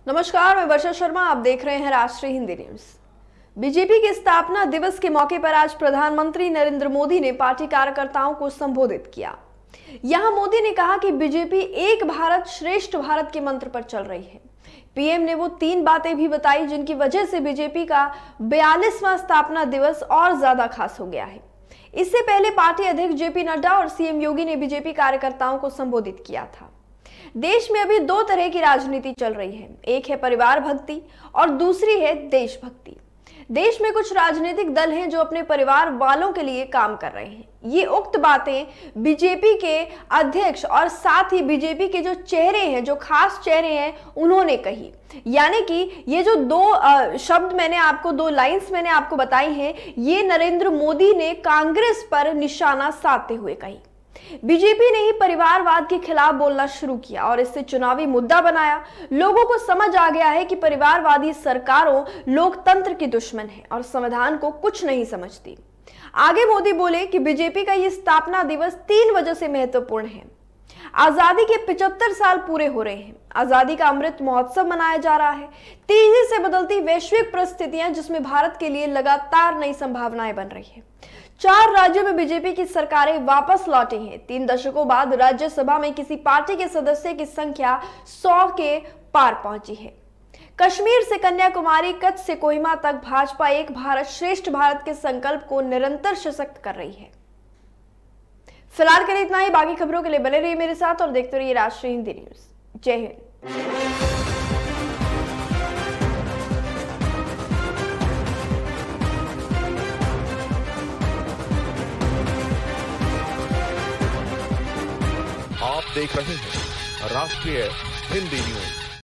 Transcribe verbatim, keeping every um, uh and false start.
नमस्कार, मैं वर्षा शर्मा। आप देख रहे हैं राष्ट्रीय हिंदी न्यूज। बीजेपी के स्थापना दिवस के मौके पर आज प्रधानमंत्री नरेंद्र मोदी ने पार्टी कार्यकर्ताओं को संबोधित किया। यहां मोदी ने कहा कि बीजेपी एक भारत श्रेष्ठ भारत के मंत्र पर चल रही है। पीएम ने वो तीन बातें भी बताई जिनकी वजह से बीजेपी का बयालीसवां स्थापना दिवस और ज्यादा खास हो गया है। इससे पहले पार्टी अध्यक्ष जेपी नड्डा और सीएम योगी ने बीजेपी कार्यकर्ताओं को संबोधित किया था। देश में अभी दो तरह की राजनीति चल रही है, एक है परिवार भक्ति और दूसरी है देशभक्ति। देश में कुछ राजनीतिक दल हैं जो अपने परिवार वालों के लिए काम कर रहे हैं। ये उक्त बातें बीजेपी के अध्यक्ष और साथ ही बीजेपी के जो चेहरे हैं, जो खास चेहरे हैं, उन्होंने कही। यानी कि ये जो दो शब्द मैंने आपको, दो लाइंस मैंने आपको बताई हैं, ये नरेंद्र मोदी ने कांग्रेस पर निशाना साधते हुए कही। बीजेपी ने ही परिवारवाद के खिलाफ बोलना शुरू किया और इससे चुनावी मुद्दा बनाया। लोगों को समझ आ गया है कि परिवारवादी सरकारों लोकतंत्र की दुश्मन है और संविधान को कुछ नहीं समझती। आगे मोदी बोले कि बीजेपी का ये स्थापना दिवस तीन वजह से महत्वपूर्ण है। आजादी के पचहत्तर साल पूरे हो रहे हैं। आजादी का अमृत महोत्सव मनाया जा रहा है। तेजी से बदलती वैश्विक परिस्थितियां जिसमें भारत के लिए लगातार नई संभावनाएं बन रही है। चार राज्यों में बीजेपी की सरकारें वापस लौटी हैं। तीन दशकों बाद राज्यसभा में किसी पार्टी के सदस्य की संख्या सौ के पार पहुंची है। कश्मीर से कन्याकुमारी, कच्छ से कोहिमा तक भाजपा एक भारत श्रेष्ठ भारत के संकल्प को निरंतर सशक्त कर रही है। फिलहाल के लिए इतना ही। बाकी खबरों के लिए बने रहिए मेरे साथ और देखते रहिए राष्ट्रीय हिंदी न्यूज। जय हिंद। आप देख रहे हैं राष्ट्रीय हिंदी न्यूज।